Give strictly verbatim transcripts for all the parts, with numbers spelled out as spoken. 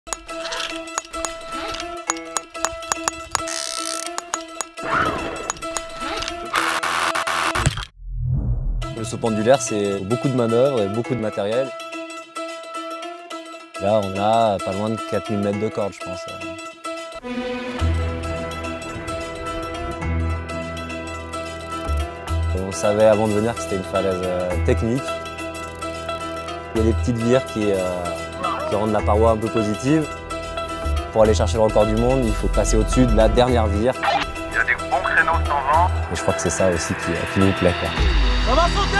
Le saut pendulaire, c'est beaucoup de manœuvres et beaucoup de matériel. Là, on a pas loin de quatre mille mètres de corde, je pense. On savait avant de venir que c'était une falaise technique. Il y a des petites vires qui, euh, qui rendent la paroi un peu positive. Pour aller chercher le record du monde, il faut passer au-dessus de la dernière vire. Il y a des bons créneaux sans vent. Et je crois que c'est ça aussi qui, qui nous plaît, quoi. Ça va sauter!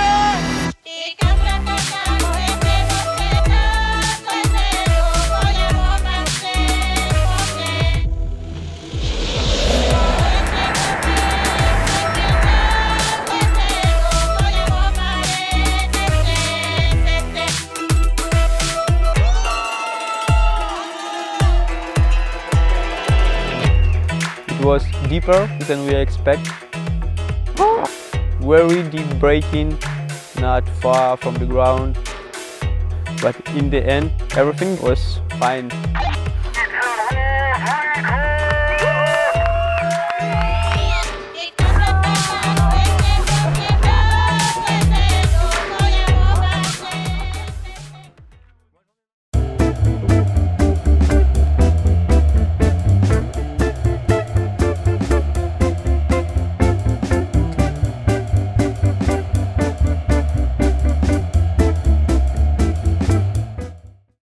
It was deeper than we expect. Very deep braking, not far from the ground. But in the end, everything was fine.